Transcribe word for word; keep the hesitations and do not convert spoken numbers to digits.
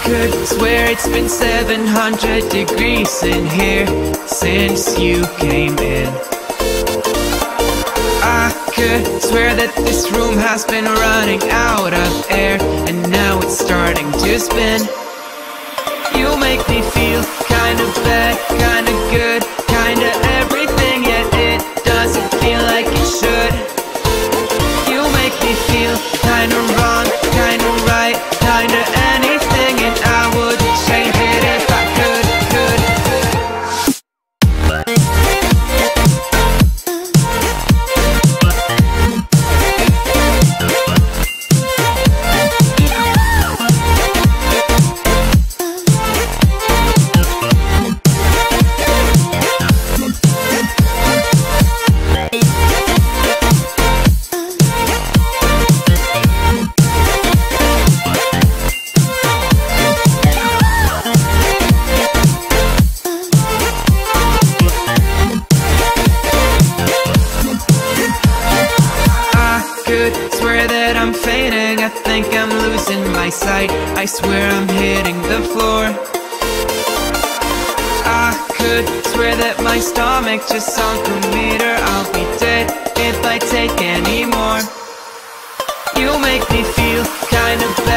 could swear it's been seven hundred degrees in here since you came in. I could swear that this room has been running out of air, and now it's starting to spin. You make me feel kinda bad, kinda good, kinda everything, yet it doesn't feel like it should. You make me feel kinda wrong, kinda right, kinda anything, and I would change it if I could, could, could. Swear that I'm fainting, I think I'm losing my sight, I swear I'm hitting the floor. I could swear that my stomach just sunk a meter, I'll be dead if I take any more. You make me feel kinda bad.